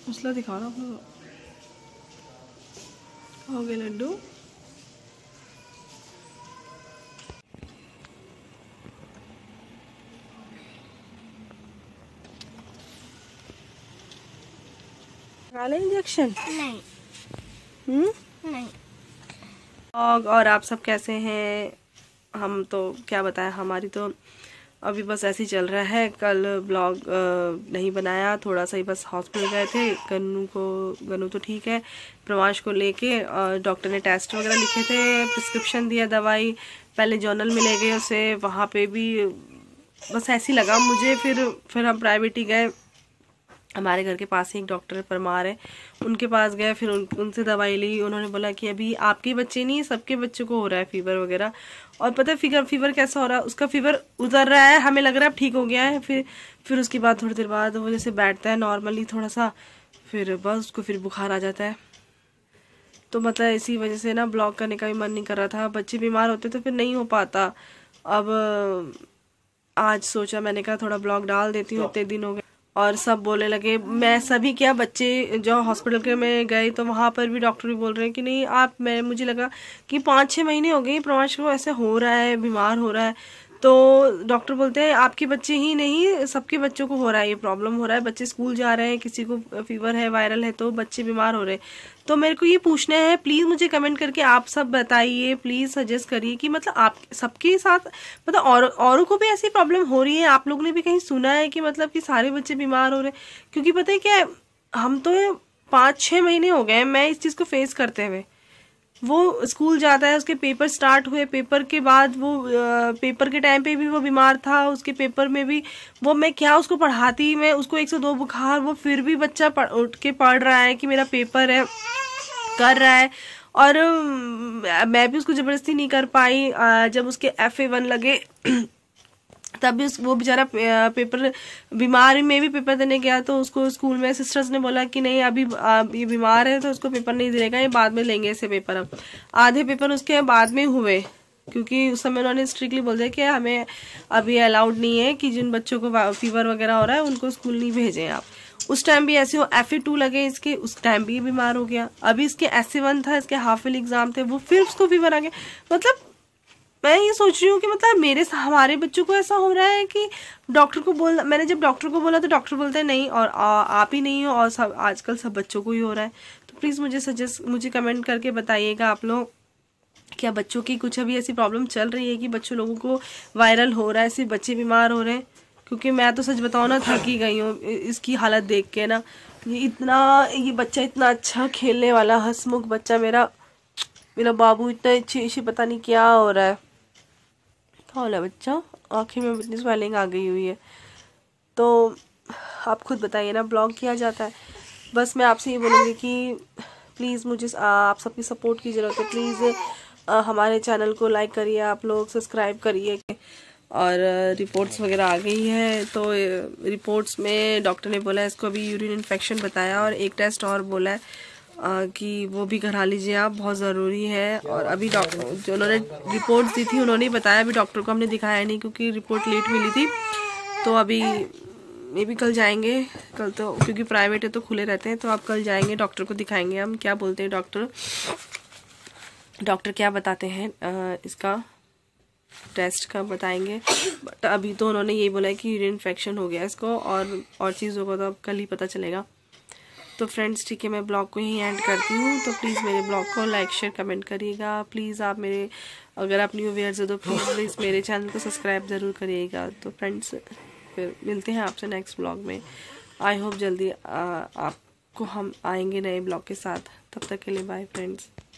मसला दिखा रहा हूँ। हो गए लड्डू। लगा इंजेक्शन? नहीं। नहीं। और आप सब कैसे हैं? हम तो क्या बताएं, हमारी तो अभी बस ऐसे ही चल रहा है। कल ब्लॉग नहीं बनाया, थोड़ा सा ही बस हॉस्पिटल गए थे। गन्नू तो ठीक है। प्रवाश को लेके डॉक्टर ने टेस्ट वगैरह लिखे थे, प्रिस्क्रिप्शन दिया दवाई, पहले जर्नल में ले गए उसे, वहाँ पे भी बस ऐसे ही लगा मुझे। फिर हम प्राइवेट ही गए। हमारे घर के पास ही एक डॉक्टर परमार है, उनके पास गए। फिर उनसे दवाई ली। उन्होंने बोला कि अभी आपके बच्चे नहीं, सबके बच्चों को हो रहा है फीवर वगैरह। और पता है फीवर कैसा हो रहा है, उसका फीवर उतर रहा है, हमें लग रहा है अब ठीक हो गया है। फिर उसके बाद थोड़ी देर बाद वो जैसे बैठता है नॉर्मली थोड़ा सा, फिर बस उसको फिर बुखार आ जाता है। तो मतलब इसी वजह से ना ब्लॉग करने का भी मन नहीं कर रहा था। बच्चे बीमार होते तो फिर नहीं हो पाता। अब आज सोचा, मैंने कहा थोड़ा ब्लॉग डाल देती हूँ, इतने दिन हो गए। और सब बोलने लगे, मैं सभी क्या बच्चे जो हॉस्पिटल के में गए तो वहाँ पर भी डॉक्टर भी बोल रहे हैं कि नहीं आप, मुझे लगा कि 5-6 महीने हो गए प्रवाश को ऐसे हो रहा है, बीमार हो रहा है। तो डॉक्टर बोलते हैं आपके बच्चे ही नहीं, सबके बच्चों को हो रहा है, ये प्रॉब्लम हो रहा है। बच्चे स्कूल जा रहे हैं, किसी को फीवर है, वायरल है, तो बच्चे बीमार हो रहे हैं। तो मेरे को ये पूछना है, प्लीज मुझे कमेंट करके आप सब बताइए, प्लीज सजेस्ट करिए कि मतलब आप सबके साथ मतलब औरों को भी ऐसी प्रॉब्लम हो रही है? आप लोगों ने भी कहीं सुना है कि मतलब कि सारे बच्चे बीमार हो रहे हैं? क्योंकि पता है क्या है, हम तो 5-6 महीने हो गए मैं इस चीज को फेस करते हुए। वो स्कूल जाता है, उसके पेपर स्टार्ट हुए, पेपर के बाद वो पेपर के टाइम पे भी वो बीमार था, उसके पेपर में भी वो, मैं क्या उसको पढ़ाती, मैं उसको 102 बुखार, वो फिर भी बच्चा उठ के पढ़ रहा है कि मेरा पेपर है, कर रहा है। और मैं भी उसको जबरदस्ती नहीं कर पाई। जब उसके FA1 लगे तब भी वो बेचारा पेपर, बीमार में भी पेपर देने गया, तो उसको स्कूल में सिस्टर्स ने बोला कि नहीं अभी ये बीमार है तो उसको पेपर नहीं देगा, ये बाद में लेंगे इसे पेपर। अब आधे पेपर उसके बाद में हुए, क्योंकि उस समय उन्होंने स्ट्रिक्टली बोल दिया कि हमें अभी अलाउड नहीं है कि जिन बच्चों को फीवर वगैरह हो रहा है उनको स्कूल नहीं भेजें आप। उस टाइम भी ऐसे हो, FA2 लगे इसके, उस टाइम भी बीमार हो गया। अभी इसके SA1 था, इसके हाफ ईयरली एग्जाम थे, वो फिर उसको फीवर आ गया। मतलब मैं ये सोच रही हूँ कि मतलब हमारे बच्चों को ऐसा हो रहा है कि डॉक्टर को बोला, मैंने जब डॉक्टर को बोला तो डॉक्टर बोलते हैं नहीं, और आप ही नहीं हो, और सब आजकल सब बच्चों को ही हो रहा है। तो प्लीज़ मुझे कमेंट करके बताइएगा आप लोग, क्या बच्चों की कुछ अभी ऐसी प्रॉब्लम चल रही है कि बच्चों लोगों को वायरल हो रहा है, सिर्फ बच्चे बीमार हो रहे हैं? क्योंकि मैं तो सच बताऊँ ना, थकी गई हूँ इसकी हालत देख के ना। ये बच्चा इतना अच्छा खेलने वाला हंसमुख बच्चा, मेरा बाबू इतना अच्छी पता नहीं क्या हो रहा है। क्या हो रहा है बच्चा, आँखें में इतनी स्वेलिंग आ गई हुई है। तो आप खुद बताइए ना, ब्लॉग किया जाता है। बस मैं आपसे ये बोलूँगी कि प्लीज़ मुझे आप सबकी सपोर्ट की ज़रूरत है। प्लीज़ हमारे चैनल को लाइक करिए, आप लोग सब्सक्राइब करिए। और रिपोर्ट्स वगैरह आ गई है, तो रिपोर्ट्स में डॉक्टर ने बोला है इसको अभी यूरिन इन्फेक्शन बताया, और एक टेस्ट और बोला है कि वो भी करा लीजिए आप, बहुत ज़रूरी है। और अभी डॉक्टर जो उन्होंने रिपोर्ट्स दी थी उन्होंने ही बताया, अभी डॉक्टर को हमने दिखाया नहीं क्योंकि रिपोर्ट लेट मिली थी। तो अभी मे भी कल जाएंगे, कल तो क्योंकि प्राइवेट है तो खुले रहते हैं, तो आप कल जाएंगे डॉक्टर को दिखाएंगे हम, क्या बोलते हैं डॉक्टर क्या बताते हैं इसका टेस्ट का बताएंगे। बट अभी तो उन्होंने यही बोला है कि यूरिन इन्फेक्शन हो गया इसको, और चीज़ों को तो अब कल ही पता चलेगा। तो फ्रेंड्स ठीक है, मैं ब्लॉग को यहीं एंड करती हूँ। तो प्लीज़ मेरे ब्लॉग को लाइक शेयर कमेंट करिएगा। प्लीज़ आप अगर आप न्यू व्यूअर्स हो तो प्लीज़ मेरे चैनल को सब्सक्राइब ज़रूर करिएगा। तो फ्रेंड्स फिर मिलते हैं आपसे नेक्स्ट ब्लॉग में। आई होप जल्दी आपको हम आएंगे नए ब्लॉग के साथ। तब तक के लिए बाय फ्रेंड्स।